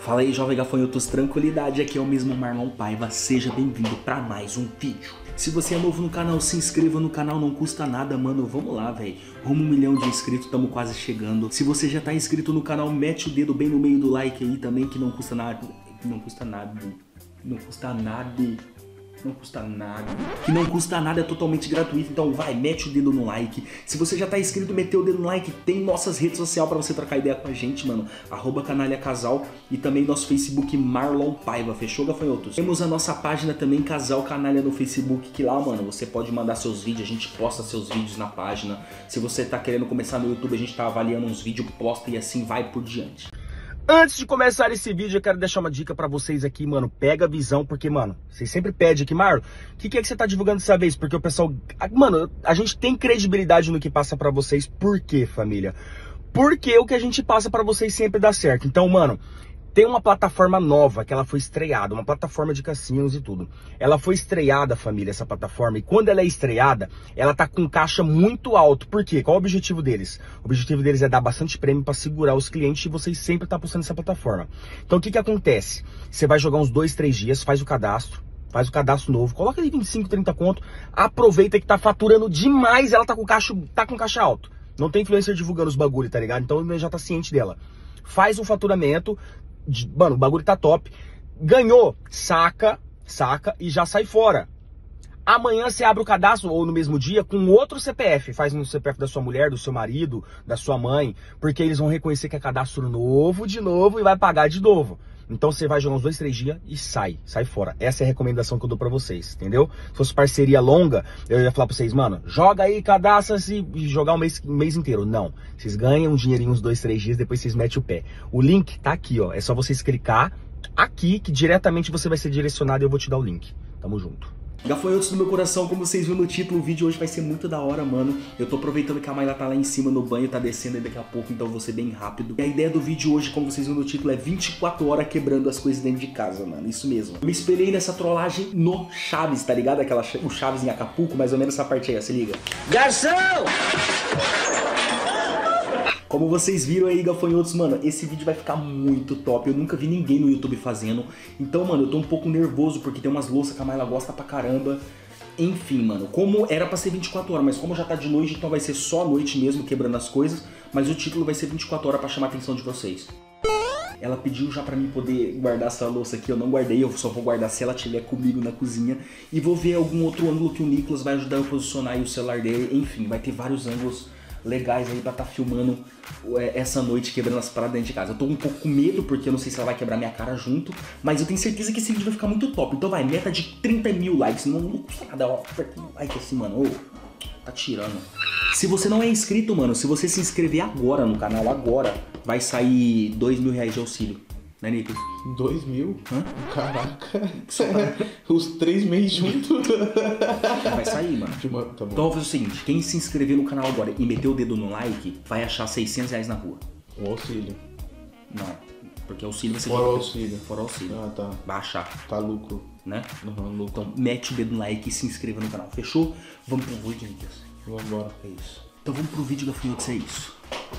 Fala aí, jovem gafanhotos, tranquilidade, aqui é o mesmo Marlon Paiva, seja bem-vindo pra mais um vídeo. Se você é novo no canal, se inscreva no canal, não custa nada, mano, vamos lá, velho. Rumo 1 milhão de inscritos, estamos quase chegando. Se você já tá inscrito no canal, mete o dedo bem no meio do like aí também, que não custa nada. Não custa nada. Não custa nada. Não custa nada. Que não custa nada, é totalmente gratuito. Então vai, mete o dedo no like. Se você já tá inscrito, meteu o dedo no like. Tem nossas redes sociais pra você trocar ideia com a gente, mano. @canalhacasal e também nosso Facebook Marlon Paiva. Fechou, gafanhotos? Temos a nossa página também, Casal Canalha, no Facebook. Que lá, mano, você pode mandar seus vídeos. A gente posta seus vídeos na página. Se você tá querendo começar no YouTube, a gente tá avaliando uns vídeos, posta e assim vai por diante. Antes de começar esse vídeo, eu quero deixar uma dica pra vocês aqui, mano. Pega a visão, porque, mano, vocês sempre pedem aqui, Marlon, o que é que você tá divulgando dessa vez? Porque o pessoal... Mano, a gente tem credibilidade no que passa pra vocês. Por quê, família? Porque o que a gente passa pra vocês sempre dá certo. Então, mano, tem uma plataforma nova que ela foi estreada, uma plataforma de cassinos e tudo. Ela foi estreada, família, essa plataforma, e quando ela é estreada, ela tá com caixa muito alto. Por quê? Qual o objetivo deles? O objetivo deles é dar bastante prêmio pra segurar os clientes e vocês sempre tá postando essa plataforma. Então o que que acontece? Você vai jogar uns 2, 3 dias, faz o cadastro novo, coloca ali 25, 30 conto, aproveita que tá faturando demais, ela tá com caixa alto. Não tem influencer divulgando os bagulho, tá ligado? Então já tá ciente dela. Faz um faturamento... Mano, o bagulho tá top. Ganhou, saca e já sai fora. Amanhã você abre o cadastro, ou no mesmo dia, com outro CPF. Faz no CPF da sua mulher, do seu marido, da sua mãe. Porque eles vão reconhecer que é cadastro novo de novo e vai pagar de novo. Então você vai jogar uns 2, 3 dias e sai fora. Essa é a recomendação que eu dou pra vocês, entendeu? Se fosse parceria longa, eu ia falar pra vocês, mano, joga aí, cadastra-se e jogar um mês inteiro. Não, vocês ganham um dinheirinho uns 2, 3 dias, depois vocês metem o pé. O link tá aqui, ó, é só vocês clicar aqui que diretamente você vai ser direcionado e eu vou te dar o link. Tamo junto. Gafanhotos do meu coração, como vocês viram no título, o vídeo hoje vai ser muito da hora, mano. Eu tô aproveitando que a Mayla tá lá em cima no banho, tá descendo aí daqui a pouco, então eu vou ser bem rápido. E a ideia do vídeo hoje, como vocês viram no título, é 24 horas quebrando as coisas dentro de casa, mano. Isso mesmo. Eu me espelhei nessa trollagem no Chaves, tá ligado? O Chaves em Acapulco, mais ou menos essa parte aí, ó, se liga. Garçom! Como vocês viram aí, gafanhotos, mano, esse vídeo vai ficar muito top. Eu nunca vi ninguém no YouTube fazendo. Então, mano, eu tô um pouco nervoso porque tem umas louças que a Mayla gosta pra caramba. Enfim, mano, como era pra ser 24 horas, mas como já tá de noite, então vai ser só a noite mesmo, quebrando as coisas. Mas o título vai ser 24 horas pra chamar a atenção de vocês. Ela pediu já pra mim poder guardar essa louça aqui, eu não guardei, eu só vou guardar se ela estiver comigo na cozinha. E vou ver algum outro ângulo que o Nicolas vai ajudar eu a posicionar aí o celular dele. Enfim, vai ter vários ângulos legais aí pra tá filmando essa noite quebrando as paradas dentro de casa. Eu tô um pouco com medo porque eu não sei se ela vai quebrar minha cara junto, mas eu tenho certeza que esse vídeo vai ficar muito top. Então vai, meta de 30 mil likes, não custa nada, ó, aperta um like assim, mano, ô, tá tirando. Se você não é inscrito, mano, se você se inscrever agora no canal, agora, vai sair R$2.000 de auxílio, né, Nicolas? 2 mil? Hã? Caraca, os 3 meses juntos. Vai sair, mano. Tá bom. Então eu vou fazer o seguinte, quem se inscrever no canal agora e meter o dedo no like, vai achar R$600 na rua. O auxílio. Não, porque auxílio você... Fora o auxílio. Fora o auxílio. Ah, tá. Vai achar, Tá lucro. né? Uhum, lucro. Então mete o dedo no like e se inscreva no canal, fechou? Vamos pro vídeo, Nicolas. Vambora. É isso. Então vamos pro vídeo, gafanhotos, é isso.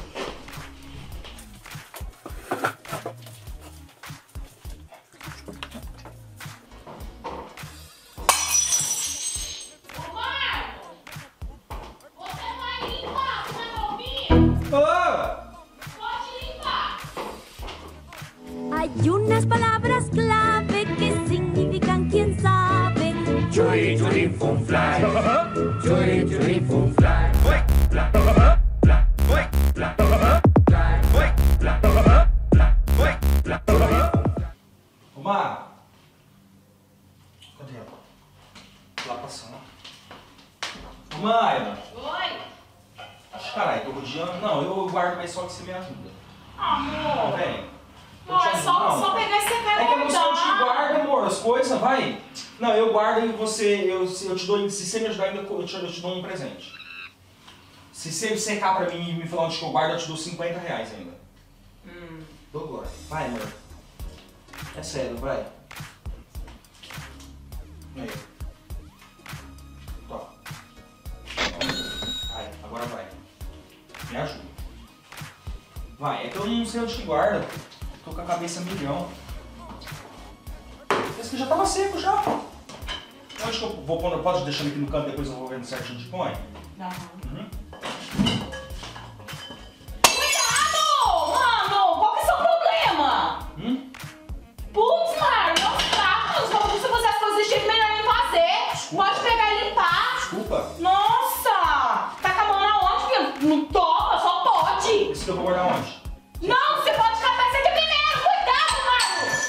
Hay unas palabras clave que significan quién sabe. Churi churi fun fly. Churi churi fun fly. Ô, Mar! Cadê ela? Lá passando. Ô, Maia! Oi? Caralho, tô rodeando. Não, eu guardo, mas só que você me ajuda. Amor. Vem. Pô, é só pegar e secar e É que você não te guardar. guarda, amor, as coisas, vai. Não, eu guardo e você, eu te dou, se você me ajudar ainda, eu te dou um presente. Se você secar pra mim e me falar onde que eu guardo, eu te dou R$50 ainda. Dou agora. Vai, amor. É sério, vai. Aí. Tó. Vai, agora vai. Me ajuda. Vai, é que eu não sei onde que guarda. Tô com a cabeça milhão. Esse aqui já tava seco já. Onde que eu vou pôr? Pode deixar ele aqui no canto, depois eu vou vendo certinho de põe? Não. Uhum. Cuidado! Mano, qual que é o seu problema? Putz, Mário, não tá. Se você fazer as coisas desse jeito, melhor nem fazer. Desculpa. Pode pegar e limpar. Desculpa. Nossa! Tá com a mão na onde, filho? Não toma, só pode. Esse aqui eu vou guardar onde? Não, você pode catar isso aqui primeiro. Cuidado, Mário!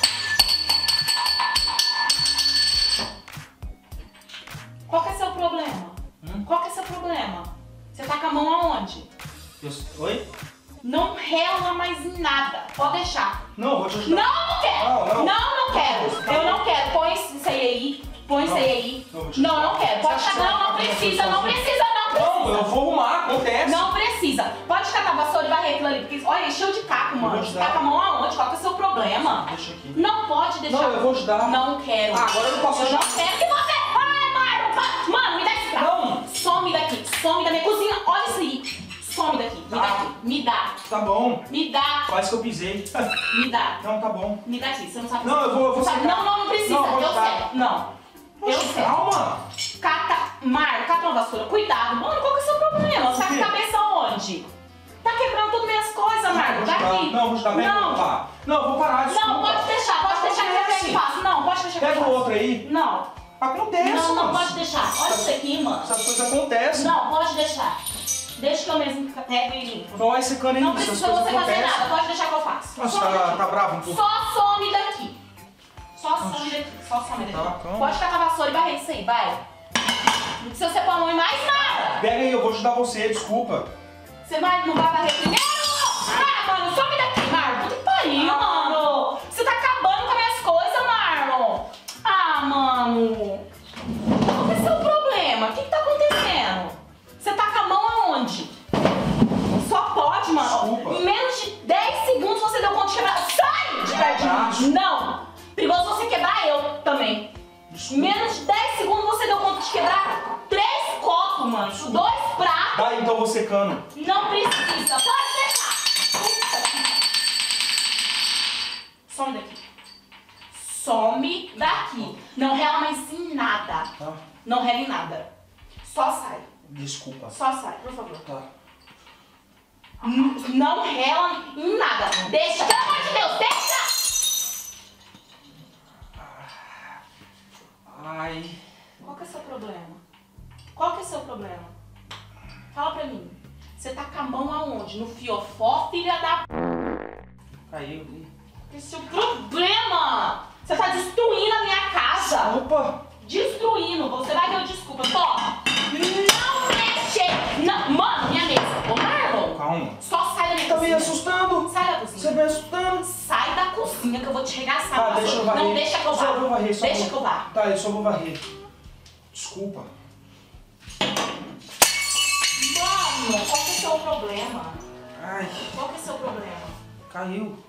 Qual que é seu problema? Qual que é seu problema? Você tá com a mão aonde? Oi? Não rela mais em nada. Pode deixar. Não, eu vou te ajudar. Não quero! Não quero! Eu não quero. Põe isso aí. Põe isso aí. Não quero. Pode catar. Não precisa. Não precisa. Não, eu vou arrumar, acontece. Não precisa. Pode catar a vassoura e varrer aquilo ali. Porque, olha, encheu de caco, mano. Você tá com a mão aonde? Qual que é o seu problema? Deixa aqui. Não pode deixar. Não, eu vou ajudar. Não quero. Ah, agora eu não posso Eu não ajudar. quero que você... Ai, Mário, mano, me dá esse prato. Não. Some daqui. Some da minha cozinha. Olha isso aí. Some daqui. Me dá aqui. Me dá. Tá bom. Me dá. Quase que eu pisei. Me dá. Não, tá bom. Me dá aqui. Você não sabe Não, eu vou sabe? secar. Não precisa. Não, eu vou eu ajudar. sei. Não. Eu sei. Calma. Cata uma vassoura. Cuidado. Mano, qual que é o seu problema? Você tá com a cabeça onde? Tá quebrando todas minhas coisas, Marco. Daqui. Não, vou ajudar. Pega o outro lá. Não, eu vou parar, desculpa. Não, pode deixar que eu pego e faço. Não, pode deixar que eu Pega faço. o outro aí. Não. Acontece, Não, mano. pode deixar. Olha isso aqui, mano. Essas coisas acontecem. Não, pode deixar. Deixa que eu mesmo pego e limpo. Vai secando aí. Não essas precisa coisas você fazer acontecem. nada. Pode deixar que eu faço. Nossa, Some daqui. tá bravo um pouco. Só some daqui. Só some daqui. Só some daqui. Tá, calma. Pode catar a vassoura e varrer isso aí, vai. Não precisa você pôr a mão em mais nada. Pega aí, eu vou ajudar você, desculpa. Você não vai varrer primeiro? Ah, mano, some daqui, Marlon. Puta que pariu, mano. Você tá acabando com as minhas coisas, Marlon. Ah, mano. Qual que é o seu problema? O que tá acontecendo? Você tá com a mão aonde? Só pode, mano. Desculpa. Em menos de 10 segundos você deu conta de quebrar. Sai de perto de mim. Não. Perigoso você quebrar eu também. Em menos de 10 segundos você deu conta de quebrar 3 copos, mano. 2 pratos. Dá então, eu vou secando. Não precisa. Pode deixar. Puta que... Some daqui. Some daqui. Não rela mais em nada. Tá. Não rela em nada. Só sai. Desculpa. Só sai, por favor. Tá. Não rela em nada. Deixa. Pelo amor de Deus, deixa. Ai. Qual que é o seu problema? Qual que é o seu problema? Fala pra mim. Você tá com a mão aonde? No fiofó, filha da... Caiu. Esse é o problema! Você tá destruindo a minha casa! Opa! Destruindo! Você vai ver o desculpa. Toma! Não mexe! Não, mano, minha mesa! Ô, Marlon! Calma. Só sai da minha Tá me cozinha. assustando. Sai da Você cozinha. me assustando. Sai da cozinha que eu vou te regaçar. Tá, deixa eu varrer. Não deixa que eu Só vou vá. varrer, só Deixa vou. que eu vá. Tá, eu só vou varrer. Desculpa. Mano, qual que é o seu problema? Ai, Qual que é o seu problema? caiu.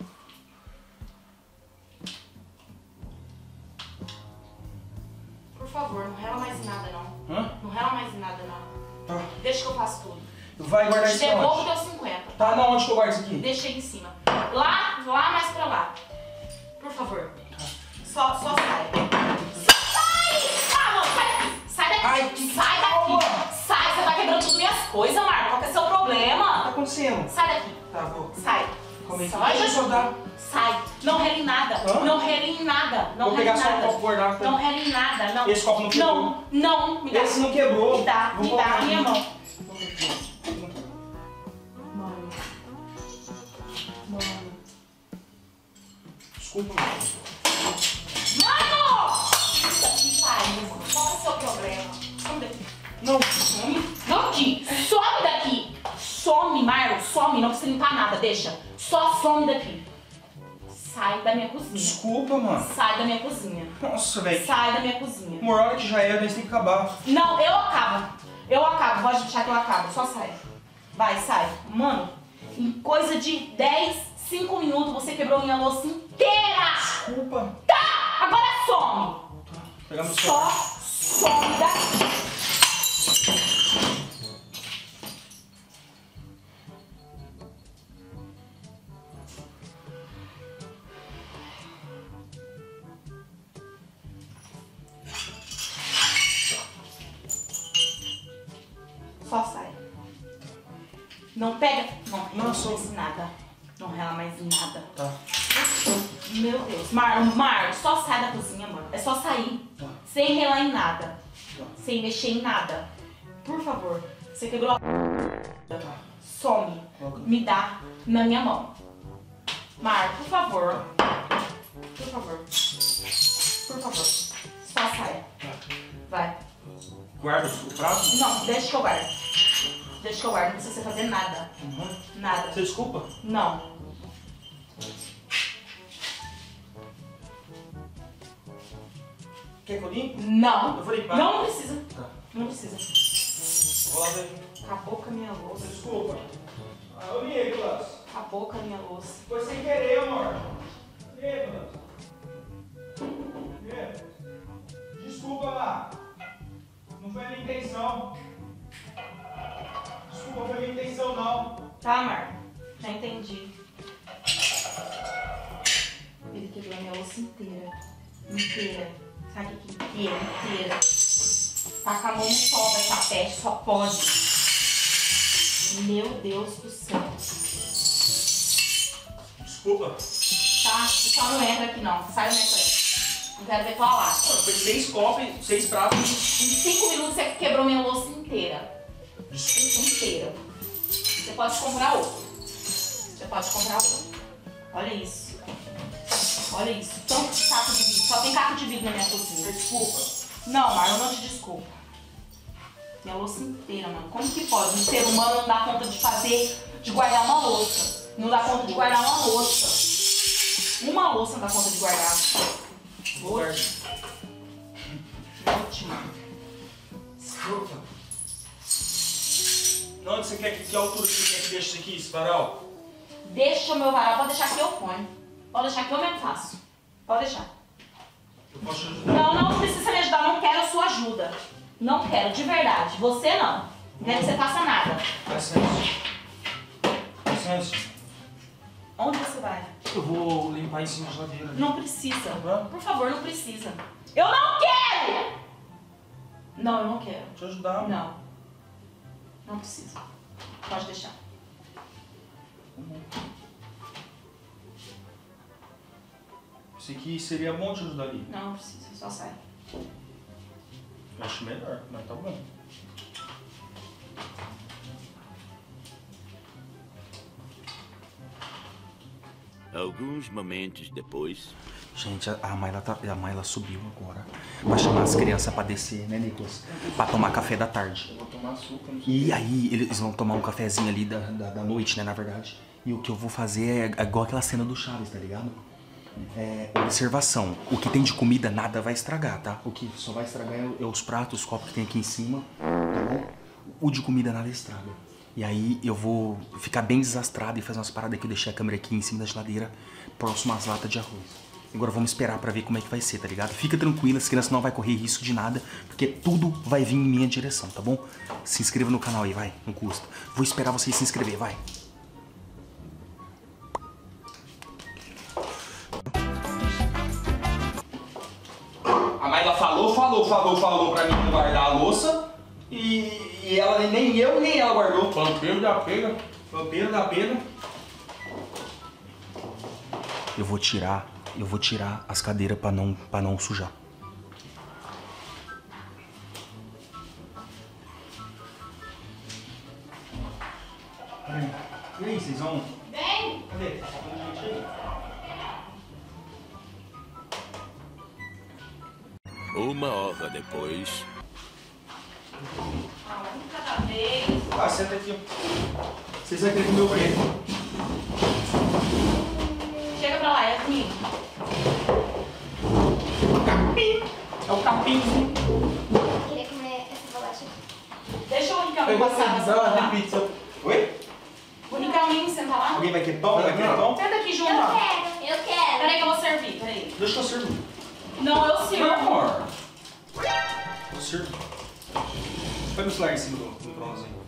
Por favor, não rela mais em nada, não. Hã? Não rela mais em nada, não. Tá. Deixa que eu faço tudo. Vai guardar Te isso devolvo onde? teus 50. Tá, não, onde que eu guardo isso aqui? Deixa aí em cima. Lá, mais pra lá. Por favor. Só sai. Só sai! Ah, não, sai! Sai daqui! Ai, que sai calma. daqui! Sai, você tá quebrando tudo minhas coisas, Marco. Qual que é o seu O que tá problema? acontecendo? Sai daqui. Tá, vou. Sai. Calma aí. Sai, Deixa eu só dar. Sai. Não rele em nada. Hã? Não rele em nada. Não Vou rele pegar em só um nada. copo guardar. Não rele em nada. Não. Esse copo não quebrou. Não, me dá. Esse não quebrou. Me dá, Vou me dá. colocar Minha aqui. mão. Mano. Mano. Desculpa. Mano! Puta que pariu, mano. Qual é o seu problema? Some daqui. Não. Some. Não aqui. Some daqui. Some, Marlon. Some. Não precisa limpar nada. Deixa. Só some daqui. Sai da minha cozinha. Desculpa, mano. Sai da minha cozinha. Nossa, velho. Sai da minha cozinha. Uma hora que já era, nós tem que acabar. Não, eu acabo. Eu acabo. Pode deixar que eu acabo. Só sai. Vai, sai. Mano, em coisa de 10, 5 minutos você quebrou minha louça inteira. Desculpa. Tá! Agora some. Pegamos o Só celular. some daqui. Não pega. Não rela Nossa. mais em nada. Não rela mais em nada. Tá. Meu Deus. Marlon, só sai da cozinha, mano. É só sair. Tá. Sem relar em nada. Tá. Sem mexer em nada. Por favor. Você quebrou a... Tá. Some. Me dá na minha mão. Mar, por favor. Por favor. Por favor. Só saia. Vai. Guarda o prato? Não, deixa que eu guardo. Deixa que eu guardo. Não precisa você fazer nada. Nada. Você desculpa? Não. Quer que eu limpe? Não. Eu vou limpar. Não precisa. Tá. Não precisa. Vou lá ver. Acabou com a minha louça. Desculpa. Ah, eu li, Nicolas. Acabou com a minha louça. Foi sem querer, amor. Nicolas. Desculpa, lá. Não foi a minha intenção. Desculpa, foi a minha intenção, não. Tá, Mar? Já entendi. Ele quebrou a minha louça inteira. Inteira. Sabe o que inteira? Inteira. Tá com a mão no sol dessa peste, só pode. Meu Deus do céu. Desculpa. Tá? Você só não entra aqui não. Sai da minha frente. Não quero ver tua lata. Foi 6 copos, 6 pratos. Em 5 minutos você quebrou minha louça inteira. Desculpa. Inteira. Você pode comprar outro. Você pode comprar outro. Olha isso. Olha isso. Tanto de caco de vidro. Só tem caco de vidro na minha cozinha. Desculpa. Não, Marlon, não te desculpa. Minha louça inteira, mano. Como que pode? Um ser humano não dá conta de fazer, de guardar uma louça. Não dá conta de guardar uma louça. Uma louça não dá conta de guardar. Ótima. Desculpa. Onde você quer que altura você quer que deixe isso aqui, esse varal? Deixa o meu varal, pode deixar que eu ponho. Pode deixar que eu mesmo faço. Pode deixar. Eu posso te ajudar? Não precisa me ajudar, não quero a sua ajuda. Não quero, de verdade. Você não. Não quero que você faça nada. Licença. Licença. Onde você vai? Eu vou limpar em cima da geladeira. Não precisa. Hã? Por favor, não precisa. Eu não quero! Não, eu não quero. Te ajudar. Não. Não precisa. Pode deixar. Esse aqui seria bom te ajudar ali. Não precisa, só sai. Eu acho melhor, mas tá bom. Alguns momentos depois. Gente, a Mayla subiu agora. Vai chamar as crianças pra descer, né, Nicolas? Pra tomar café da tarde. Eu vou tomar açúcar, não sei. E aí, eles vão tomar um cafezinho ali da noite, né, na verdade. E o que eu vou fazer é igual aquela cena do Chaves, tá ligado? Observação. O que tem de comida, nada vai estragar, tá? O que só vai estragar é os pratos, os copos que tem aqui em cima, tá bom? O de comida nada estraga. E aí eu vou ficar bem desastrado e fazer umas paradas aqui. Eu deixei a câmera aqui em cima da geladeira, próximo às latas de arroz. Agora vamos esperar pra ver como é que vai ser, tá ligado? Fica tranquila, as crianças não vai correr risco de nada, porque tudo vai vir em minha direção, tá bom? Se inscreva no canal aí, vai, não custa. Vou esperar vocês se inscrever, vai. A Mayla falou pra mim guardar a louça e ela, nem eu nem ela guardou. Pampeiro da pega. Pampeiro da pega. Eu vou tirar as cadeiras pra não sujar. E aí, vocês vão? Vem! Cadê? Uma hora depois. Um cada vez. Ah, senta aqui. Vocês vão querer comer o quê? Chega pra lá, Yasmin. É o capim. Queria comer essa bolacha aqui. Deixa o Ricardo passar. Não, de pizza. Oi? O Ricardinho senta lá. Alguém vai querer pão? Vai querer pão? Senta aqui junto, Eu ó. quero, eu quero. Peraí que eu vou servir, peraí. Deixa que eu sirvo. Não, eu sirvo. Não, amor. Eu sirvo. Põe o celular em cima do bronze aí.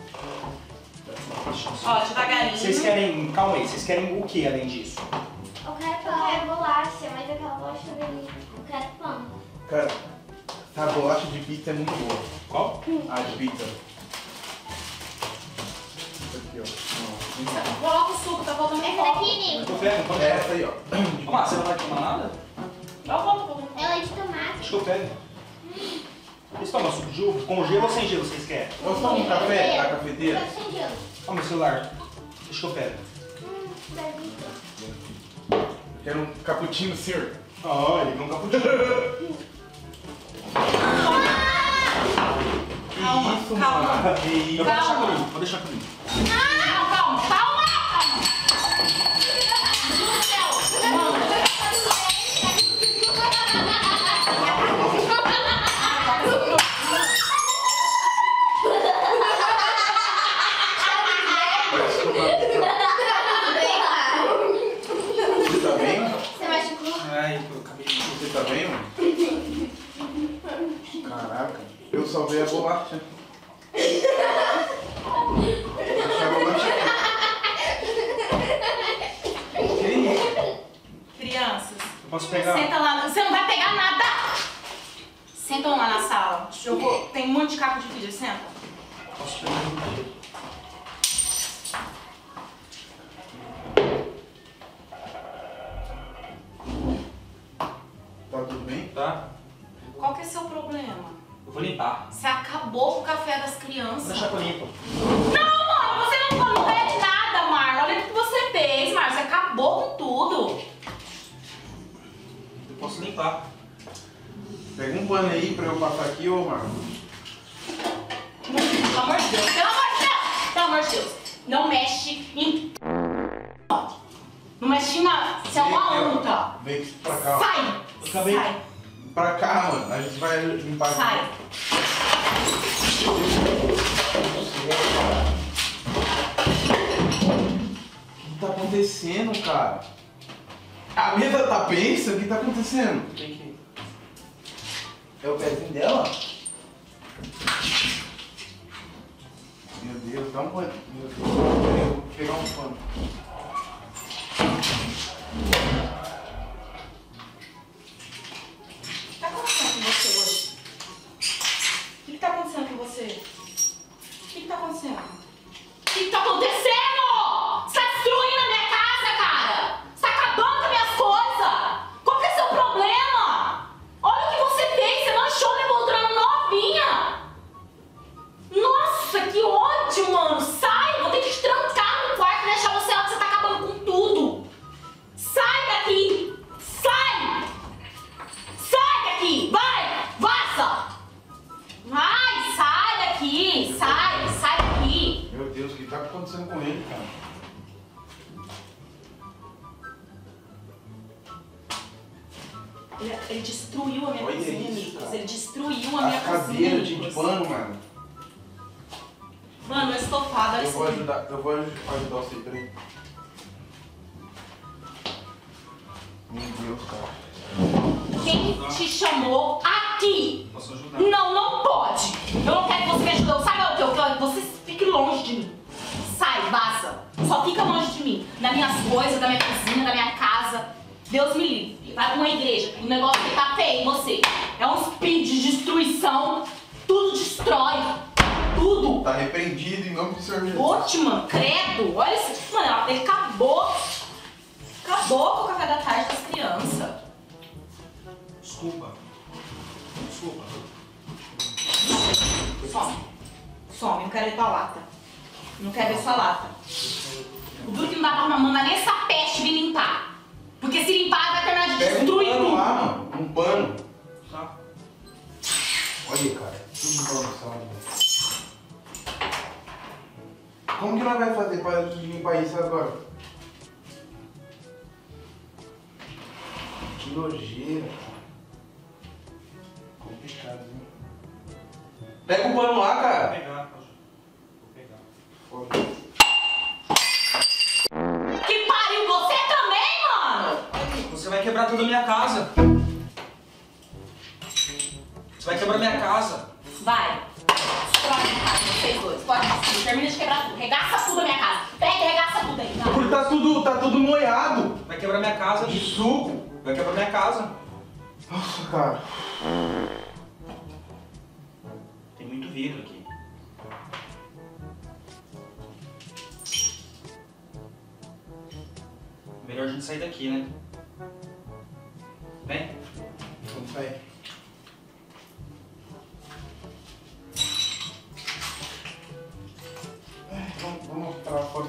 Ó, devagarinho. Vocês querem... Calma aí. Vocês querem o que além disso? Eu quero pão. Eu quero bolacha, mas aquela bolacha dele. Eu quero pão. Cara, a bolacha de pizza é muito boa. Qual? A de pizza. Aqui, ó. Coloca o suco, tá faltando um Essa copo. daqui, Nico. Eu pego, pode Essa aí, ó. Vamos lá, você não vai tomar nada? Eu vou. Ela é de tomate. Acho que eu pego. Vocês tomam suco de uva? Com gelo ou sem gelo vocês querem? Nós tomamos um café da cafeteira? Só sem gelo. Ó, meu celular. Deixa que eu pego. Delícia. Eu quero um cappuccino, senhor. Olha, ele não cappuccino. Calma, Isso, calma. mano. Eu vou deixar Calma. comigo, vou deixar comigo. Não, calma. Meu Deus do céu. Mano. Você tá bem? Você machucou? Ai, eu acabei de... Você tá bem, mano? Caraca, eu salvei a bolacha. Deixa a bolacha aqui. Que isso? Crianças, Eu posso pegar? senta lá. Você não vai pegar nada. Sentam lá na sala. Tem um monte de caco de vídeo. Senta. Posso pegar um gelo. Tá tudo bem? Tá? Qual que é seu problema? Eu vou limpar. Você acabou com o café das Vou crianças. deixar que eu limpo. Não, mano, você não pede nada, Marlon. Olha o que você fez, Marlon. Você acabou com tudo. Eu posso limpar. Pega um pano aí pra eu passar aqui, ô Marcos. Pelo amor de Deus, pelo amor de Deus. Pelo amor de Deus. Não mexe em... Não mexe na... Você é uma anta. Vem pra cá, ó. Sai. Eu acabei. Sai. Pra cá, mano. A gente vai limpar aqui. Sai. O que tá acontecendo, cara? A mesa tá pensa? O que tá acontecendo? Tem que... É o pezinho dela? Meu Deus, dá um pano. Meu Deus, eu vou pegar um pano. O que tá acontecendo com você hoje? O que tá acontecendo com você? O que tá acontecendo? O que tá acontecendo? Você tá destruindo a minha casa, cara! Você tá acabando com as minhas coisas! Qual que é seu problema? Olha o que você fez! Você manchou minha poltrona novinha! Nossa, que ódio, mano! Sai! Vou ter que te trancar no quarto e deixar você lá que você tá acabando com tudo! Sai daqui! Sai! Sai daqui! Vai! Vaza! Vai! Sai daqui! Sai! Sai daqui! Meu Deus, o que tá acontecendo com ele, cara? Ele destruiu a minha Olha cozinha, isso, Nicolas. cara. Ele destruiu a minha A cozinha, cadeira de Nicolas. pano, mano. Mano, o estofado, olha Eu isso vou aqui. ajudar você, peraí. Meu Deus, cara. Quem te chamou aqui? Posso ajudar? Não, não pode. Eu não quero que você me ajude. Sabe o que eu quero? Você fique longe de mim. Sai, vaza. Só fica longe de mim. Das minhas coisas, da minha cozinha, da minha casa. Deus me livre. Vai pra uma igreja. O negócio que tá feio em você. É um speed de destruição. Tudo destrói. Tudo. Tá repreendido em nome do Senhor Jesus. Ótima, credo. Olha isso. Mano, ele acabou. Acabou com o café da tarde das crianças. Desculpa. Desculpa. Some. Some, não quero ver tua lata. Não quero ver sua lata. O duro que não dá pra mandar nem essa peste vir limpar. Porque se limpar vai terminar de Pega um destruir pano tudo. lá, mano. Um pano. Tá? Olha, cara. Tudo bagunçado. Como que nós vamos fazer pra limpar isso agora? Que nojeira, cara. Complicado, hein? Pega o pano lá, Vou cara. pegar, pode. Vou pegar. Foda. Que pariu, você também, mano? Você vai quebrar toda a minha casa. Você vai quebrar minha casa. Vai. Destrói minha casa, vocês dois. Pode destruir. Termina de quebrar tudo. Regaça tudo a minha casa. Pega e regaça tudo aí. Vai. Porque tá tudo molhado. Vai quebrar minha casa. De suco. Vai quebrar minha casa. Nossa, cara. Tem muito vidro aqui. Melhor a gente sair daqui, né? Vem. Vamos sair. Vamos pra fora.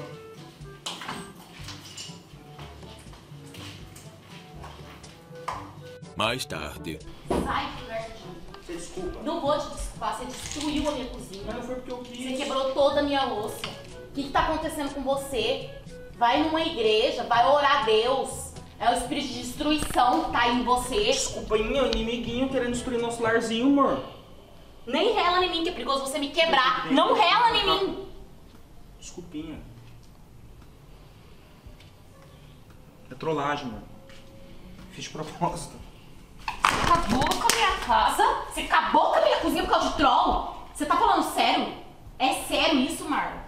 Mais tarde. Sai, Você desculpa. não vou te desculpar, você destruiu a minha cozinha. Mas não foi porque eu quis. Você quebrou toda a minha louça. O que tá acontecendo com você? Vai numa igreja, vai orar a Deus. É o espírito de destruição que tá aí em você. Desculpa, inimiguinho querendo destruir nosso larzinho, amor. Nem rela em mim, que é perigoso você me quebrar. Não rela em mim. Desculpinha. É trollagem, mano. Fiz de propósito. Você acabou com a minha casa? Você acabou com a minha cozinha por causa de troll? Você tá falando sério? É sério isso, Marlon?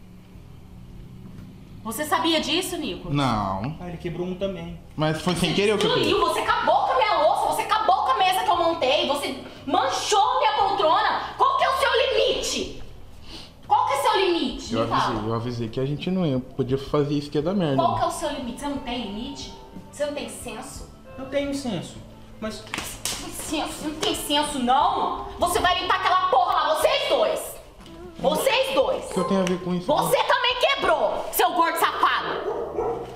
Você sabia disso, Nico? Não. Ah, ele quebrou um também. Mas foi sem querer o que eu fiz. Você acabou com a minha louça, você acabou com a mesa que eu montei, você manchou minha poltrona. Qual que é o seu limite? Qual que é o seu limite? Me fala. Eu avisei que a gente não ia. Podia fazer isso que ia dar merda. Qual que é o seu limite? Você não tem limite? Você não tem senso? Eu tenho senso, mas... Você não tem senso, não? Você vai limpar aquela porra lá, vocês dois. Vocês dois. O que eu tenho a ver com isso? Você também quebrou, seu gordo safado.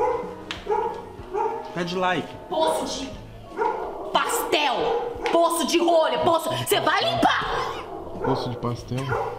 Pede like. Poço de pastel. Poço de rolha. Poço... Você vai limpar. Poço de pastel.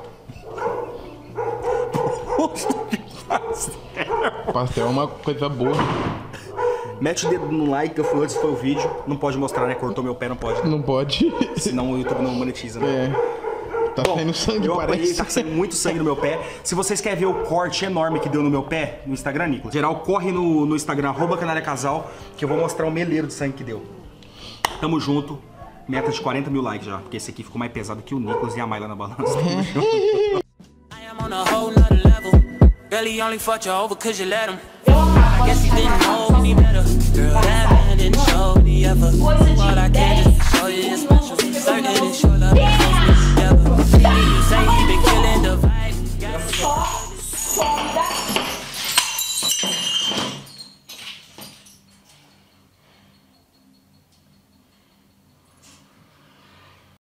Pastel é uma coisa boa. Mete o dedo no like, eu fui antes, foi o vídeo. Não pode mostrar, né? Cortou meu pé, não pode. Não pode. Senão o YouTube não monetiza, né? É. Tá saindo sangue, eu apanhei, parece. tá saindo muito sangue no meu pé. Se vocês querem ver o corte enorme que deu no meu pé, no Instagram, Nicolas, geral, corre no Instagram, @canariacasal, que eu vou mostrar o meleiro de sangue que deu. Tamo junto. Meta de 40 mil likes já, porque esse aqui ficou mais pesado que o Nicolas e a Mayla na balança. Tamo junto. I am on a whole nother level. Girl, he only fucked you over cause you let him. I guess he didn't know any better. Girl, that man didn't show me ever. What I can just show you is special. Certain it's your love. Together. You say